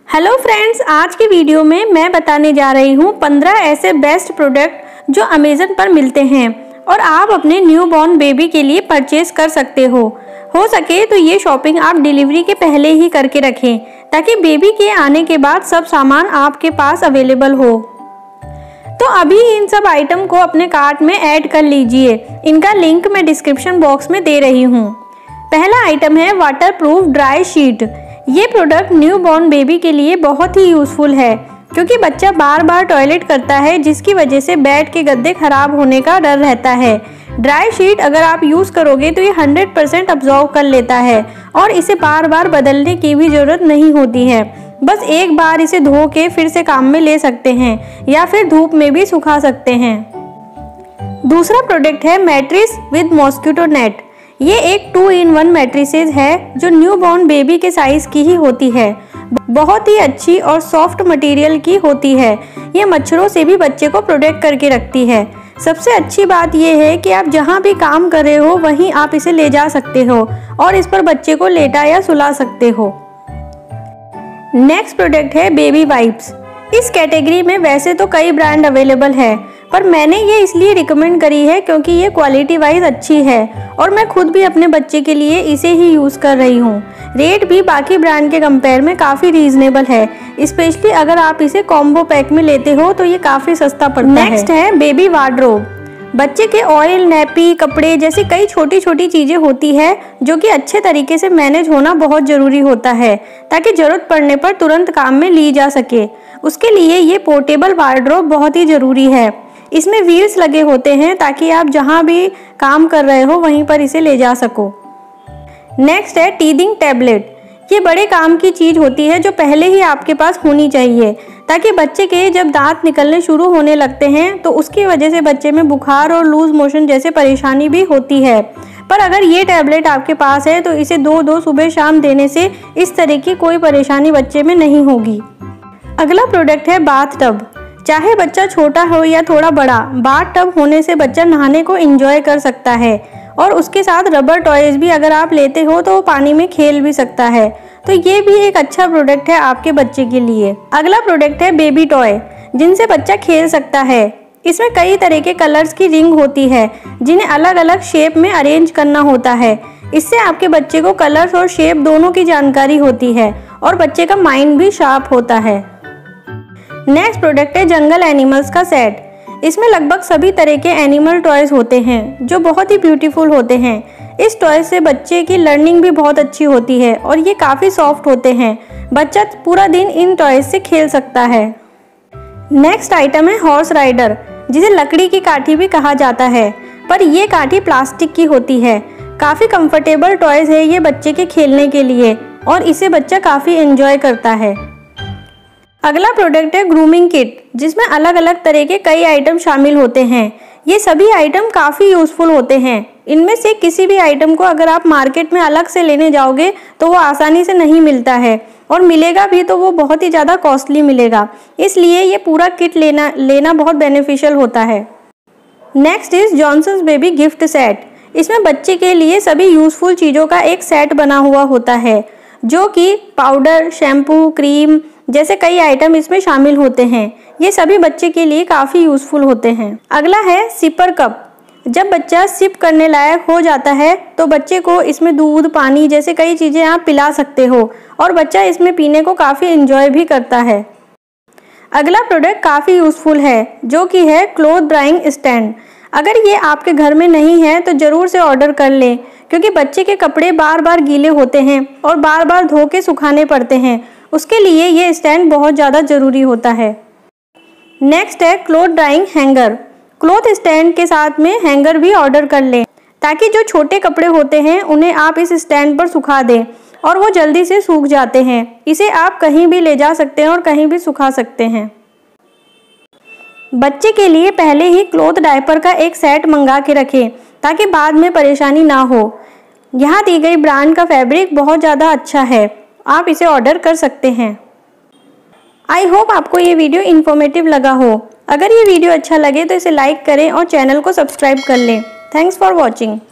Hello friends, आज की video में मैं बताने जा रही हूँ 15 ऐसे बेस्ट प्रोडक्ट जो अमेज़न पर मिलते हैं और आप अपने न्यूबॉर्न बेबी के लिए परचेज कर सकते हो सके तो ये शॉपिंग आप डिलीवरी के पहले ही करके रखें ताकि बेबी के आने के बाद सब सामान आपके पास अवेलेबल हो। तो अभी इन सब आइटम को अपने कार्ट में ऐड कर लीजिए। इनका लिंक मैं डिस्क्रिप्शन बॉक्स में दे रही हूँ। पहला आइटम है वाटरप्रूफ ड्राई शीट। ये प्रोडक्ट न्यूबॉर्न बेबी के लिए बहुत ही यूज़फुल है क्योंकि बच्चा बार बार टॉयलेट करता है जिसकी वजह से बेड के गद्दे खराब होने का डर रहता है। ड्राई शीट अगर आप यूज़ करोगे तो ये 100% अब्जॉर्व कर लेता है और इसे बार बार बदलने की भी ज़रूरत नहीं होती है। बस एक बार इसे धो के फिर से काम में ले सकते हैं या फिर धूप में भी सुखा सकते हैं। दूसरा प्रोडक्ट है मैट्रिस विद मॉस्किटो नेट। ये एक 2-in-1 मैट्रिसेस है जो न्यूबॉर्न बेबी के साइज की ही होती है। बहुत ही अच्छी और सॉफ्ट मटेरियल की होती है। ये मच्छरों से भी बच्चे को प्रोटेक्ट करके रखती है। सबसे अच्छी बात यह है कि आप जहाँ भी काम कर रहे हो वहीं आप इसे ले जा सकते हो और इस पर बच्चे को लेटा या सुला सकते हो। नेक्स्ट प्रोडक्ट है बेबी वाइप्स। इस कैटेगरी में वैसे तो कई ब्रांड अवेलेबल है पर मैंने ये इसलिए रिकमेंड करी है क्योंकि ये क्वालिटी वाइज अच्छी है और मैं खुद भी अपने बच्चे के लिए इसे ही यूज़ कर रही हूँ। रेट भी बाकी ब्रांड के कंपेयर में काफ़ी रीजनेबल है, स्पेशली अगर आप इसे कॉम्बो पैक में लेते हो तो ये काफ़ी सस्ता पड़ता है। नेक्स्ट है बेबी वार्डरोब। बच्चे के ऑयल, नैपी, कपड़े जैसी कई छोटी छोटी चीज़ें होती है जो कि अच्छे तरीके से मैनेज होना बहुत ज़रूरी होता है ताकि ज़रूरत पड़ने पर तुरंत काम में ली जा सके। उसके लिए ये पोर्टेबल वार्डरोब बहुत ही ज़रूरी है। इसमें व्हील्स लगे होते हैं ताकि आप जहां भी काम कर रहे हो वहीं पर इसे ले जा सको। नेक्स्ट है टीथिंग टैबलेट। ये बड़े काम की चीज़ होती है जो पहले ही आपके पास होनी चाहिए ताकि बच्चे के जब दांत निकलने शुरू होने लगते हैं तो उसकी वजह से बच्चे में बुखार और लूज मोशन जैसे परेशानी भी होती है। पर अगर ये टैबलेट आपके पास है तो इसे 2-2 सुबह शाम देने से इस तरह की कोई परेशानी बच्चे में नहीं होगी। अगला प्रोडक्ट है बाथ टब। चाहे बच्चा छोटा हो या थोड़ा बड़ा, बाथ टब होने से बच्चा नहाने को एंजॉय कर सकता है और उसके साथ रबर टॉयज भी अगर आप लेते हो तो वो पानी में खेल भी सकता है। तो ये भी एक अच्छा प्रोडक्ट है आपके बच्चे के लिए। अगला प्रोडक्ट है बेबी टॉय जिनसे बच्चा खेल सकता है। इसमें कई तरह के कलर्स की रिंग होती है जिन्हें अलग अलग शेप में अरेंज करना होता है। इससे आपके बच्चे को कलर्स और शेप दोनों की जानकारी होती है और बच्चे का माइंड भी शार्प होता है। नेक्स्ट प्रोडक्ट है जंगल एनिमल्स का सेट। इसमें लगभग सभी तरह के एनिमल टॉयज होते हैं जो बहुत ही ब्यूटीफुल होते हैं। इस टॉय से बच्चे की लर्निंग भी बहुत अच्छी होती है और ये काफ़ी सॉफ्ट होते हैं। बच्चा पूरा दिन इन टॉयज से खेल सकता है। नेक्स्ट आइटम है हॉर्स राइडर, जिसे लकड़ी की काठी भी कहा जाता है पर यह काठी प्लास्टिक की होती है। काफ़ी कंफर्टेबल टॉयज है ये बच्चे के खेलने के लिए और इसे बच्चा काफ़ी एंजॉय करता है। अगला प्रोडक्ट है ग्रूमिंग किट, जिसमें अलग अलग तरह के कई आइटम शामिल होते हैं। ये सभी आइटम काफ़ी यूज़फुल होते हैं। इनमें से किसी भी आइटम को अगर आप मार्केट में अलग से लेने जाओगे तो वो आसानी से नहीं मिलता है और मिलेगा भी तो वो बहुत ही ज़्यादा कॉस्टली मिलेगा। इसलिए ये पूरा किट लेना बहुत बेनिफिशियल होता है। Next is Johnson's baby gift set. इसमें बच्चे के लिए सभी यूज़फुल चीज़ों का एक सेट बना हुआ होता है जो कि पाउडर, शैम्पू, क्रीम जैसे कई आइटम इसमें शामिल होते हैं। ये सभी बच्चे के लिए काफ़ी यूज़फुल होते हैं। अगला है सिपर कप। जब बच्चा सिप करने लायक हो जाता है तो बच्चे को इसमें दूध, पानी जैसे कई चीज़ें आप पिला सकते हो और बच्चा इसमें पीने को काफ़ी एंजॉय भी करता है। अगला प्रोडक्ट काफ़ी यूज़फुल है जो कि है क्लॉथ ड्राइंग स्टैंड। अगर ये आपके घर में नहीं है तो ज़रूर से ऑर्डर कर लें क्योंकि बच्चे के कपड़े बार बार गीले होते हैं और बार बार धो के सुखाने पड़ते हैं। उसके लिए ये स्टैंड बहुत ज़्यादा ज़रूरी होता है। नेक्स्ट है cloth drying hanger. Cloth stand के साथ में हैंगर भी ऑर्डर कर लें ताकि जो छोटे कपड़े होते हैं उन्हें आप इस स्टैंड पर सुखा दें और वो जल्दी से सूख जाते हैं। इसे आप कहीं भी ले जा सकते हैं और कहीं भी सुखा सकते हैं। बच्चे के लिए पहले ही क्लॉथ डायपर का एक सेट मंगा के रखें ताकि बाद में परेशानी ना हो। यहाँ दी गई ब्रांड का फैब्रिक बहुत ज़्यादा अच्छा है, आप इसे ऑर्डर कर सकते हैं। आई होप आपको ये वीडियो इन्फॉर्मेटिव लगा हो। अगर ये वीडियो अच्छा लगे तो इसे लाइक करें और चैनल को सब्सक्राइब कर लें। Thanks for watching.